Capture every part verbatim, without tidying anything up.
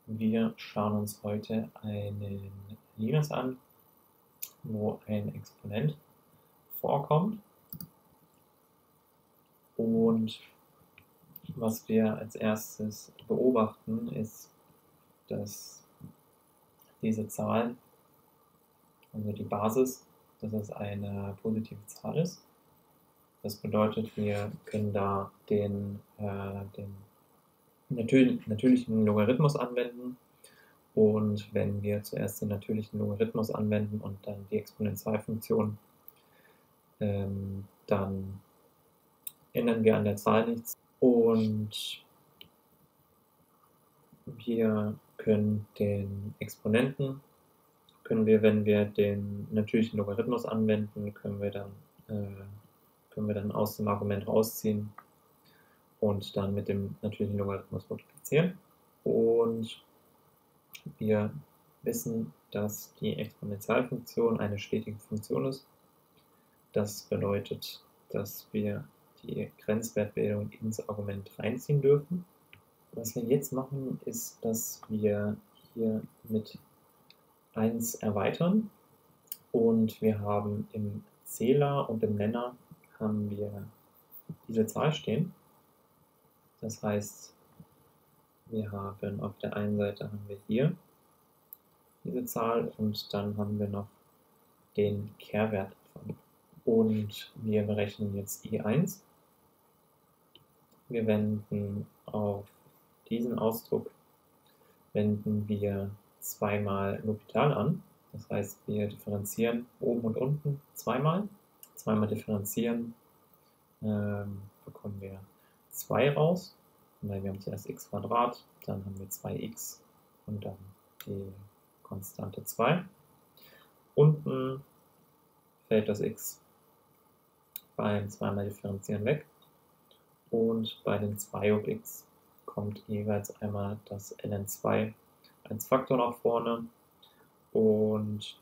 Wir schauen uns heute einen Limes an, wo ein Exponent vorkommt. Und was wir als erstes beobachten, ist, dass diese Zahl, also die Basis, dass es eine positive Zahl ist. Das bedeutet, wir können da den, äh, den natürlich, natürlichen Logarithmus anwenden. Und wenn wir zuerst den natürlichen Logarithmus anwenden und dann die Exponentialfunktion, ähm, dann ändern wir an der Zahl nichts. Und wir können den Exponenten, können wir, wenn wir den natürlichen Logarithmus anwenden, können wir dann, äh, können wir dann aus dem Argument rausziehen und dann mit dem natürlichen Logarithmus multiplizieren. Und wir wissen, dass die Exponentialfunktion eine stetige Funktion ist. Das bedeutet, dass wir die Grenzwertbildung ins Argument reinziehen dürfen. Was wir jetzt machen, ist, dass wir hier mit eins erweitern und wir haben im Zähler und im Nenner haben wir diese Zahl stehen. Das heißt, wir haben auf der einen Seite haben wir hier diese Zahl und dann haben wir noch den Kehrwert davon. Und wir berechnen jetzt I eins. Wir wenden auf diesen Ausdruck wenden wir zweimal L'Hopital an. Das heißt, wir differenzieren oben und unten zweimal. Zweimal differenzieren ähm, bekommen wir zwei raus. Weil wir haben zuerst x Quadrat, dann haben wir zwei x und dann die Konstante zwei. Unten fällt das x beim zweimal differenzieren weg und bei den zwei hoch x kommt jeweils einmal das ln zwei als Faktor nach vorne und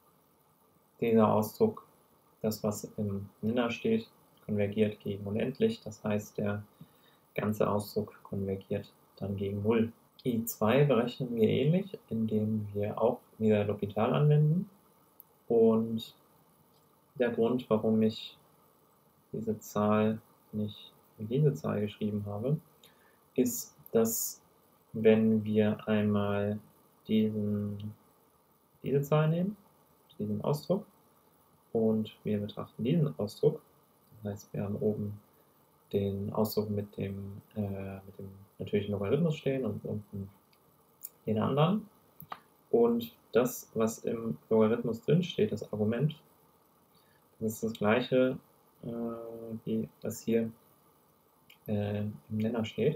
dieser Ausdruck, das was im Nenner steht, konvergiert gegen unendlich, das heißt der ganze Ausdruck konvergiert dann gegen null. I zwei berechnen wir ähnlich, indem wir auch wieder L'Hopital anwenden und der Grund, warum ich diese Zahl nicht in diese Zahl geschrieben habe, ist, dass wenn wir einmal diesen, diese Zahl nehmen, diesen Ausdruck, und wir betrachten diesen Ausdruck, das heißt, wir haben oben den Ausdruck mit dem, äh, mit dem natürlichen Logarithmus stehen und unten den anderen. Und das, was im Logarithmus drin steht, das Argument, das ist das gleiche, äh, wie das hier äh, im Nenner steht.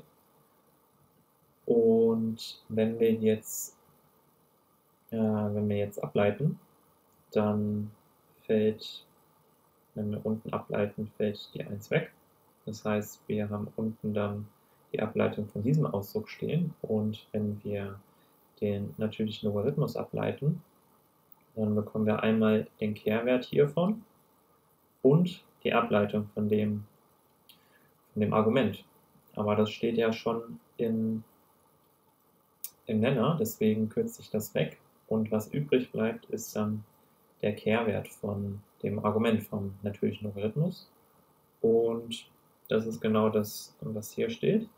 Und wenn wir jetzt, äh, wenn wir jetzt ableiten, dann fällt, wenn wir unten ableiten, fällt die eins weg. Das heißt, wir haben unten dann die Ableitung von diesem Ausdruck stehen und wenn wir den natürlichen Logarithmus ableiten, dann bekommen wir einmal den Kehrwert hiervon und die Ableitung von dem, von dem Argument. Aber das steht ja schon in, im Nenner, deswegen kürze ich das weg und was übrig bleibt, ist dann der Kehrwert von dem Argument vom natürlichen Logarithmus und das ist genau das, was hier steht.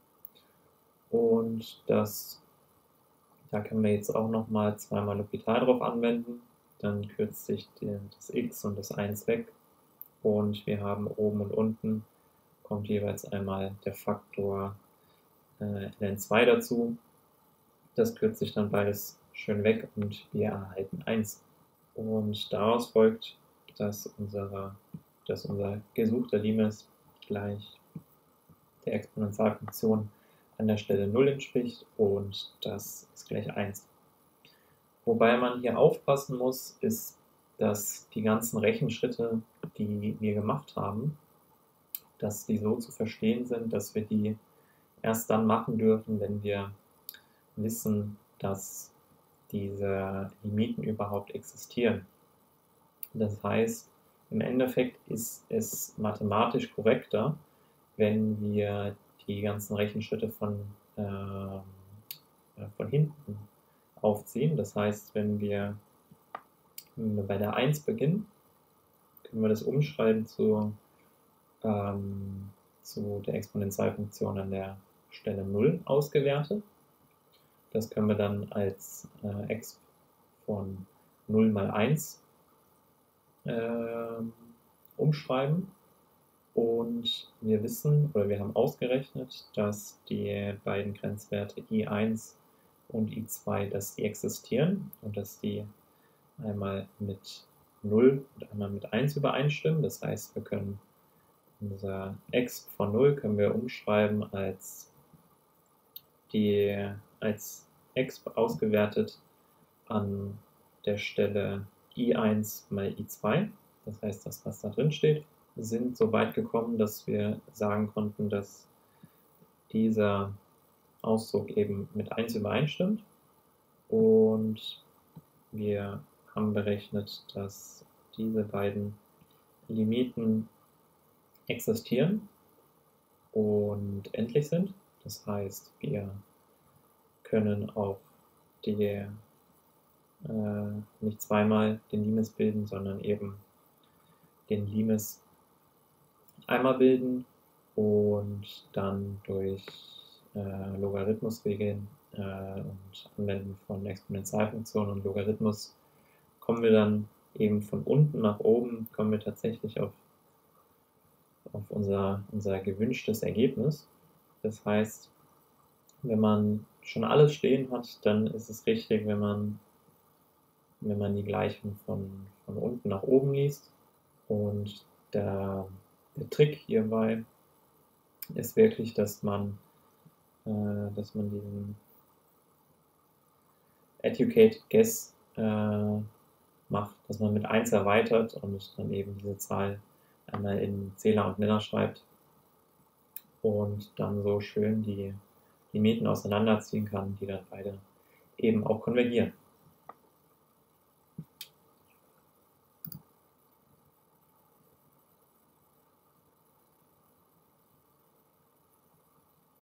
Und das, da können wir jetzt auch nochmal zweimal L'Hopital drauf anwenden. Dann kürzt sich das x und das eins weg. Und wir haben oben und unten kommt jeweils einmal der Faktor äh, ln zwei dazu. Das kürzt sich dann beides schön weg und wir erhalten eins. Und daraus folgt, dass, unsere, dass unser gesuchter Limes gleich der Exponentialfunktion an der Stelle null entspricht und das ist gleich eins. Wobei man hier aufpassen muss, ist, dass die ganzen Rechenschritte, die wir gemacht haben, dass die so zu verstehen sind, dass wir die erst dann machen dürfen, wenn wir wissen, dass diese Limiten überhaupt existieren. Das heißt, im Endeffekt ist es mathematisch korrekter, wenn wir die ganzen Rechenschritte von, äh, äh, von hinten aufziehen. Das heißt, wenn wir, wenn wir bei der eins beginnen, können wir das umschreiben zu, ähm, zu der Exponentialfunktion an der Stelle null ausgewertet. Das können wir dann als äh, exp von null mal eins äh, umschreiben. Und wir wissen, oder wir haben ausgerechnet, dass die beiden Grenzwerte i eins und i zwei, dass die existieren und dass die einmal mit null und einmal mit eins übereinstimmen. Das heißt, wir können unser exp von null können wir umschreiben als die als exp ausgewertet an der Stelle i eins mal i zwei. Das heißt, das, was da drin steht, sind so weit gekommen, dass wir sagen konnten, dass dieser Ausdruck eben mit eins übereinstimmt. Und wir haben berechnet, dass diese beiden Limiten existieren und endlich sind. Das heißt, wir können auch die, äh, nicht zweimal den Limes bilden, sondern eben den Limes einmal bilden und dann durch äh, Logarithmusregeln äh, und Anwenden von Exponentialfunktionen und Logarithmus kommen wir dann eben von unten nach oben, kommen wir tatsächlich auf, auf unser, unser gewünschtes Ergebnis. Das heißt, wenn man schon alles stehen hat, dann ist es richtig, wenn man, wenn man die Gleichung von, von unten nach oben liest. Und der, der Trick hierbei ist wirklich, dass man, äh, dass man diesen Educated Guess äh, macht, dass man mit eins erweitert und dann eben diese Zahl einmal in Zähler und Nenner schreibt und dann so schön die Limiten auseinanderziehen kann, die dann beide eben auch konvergieren.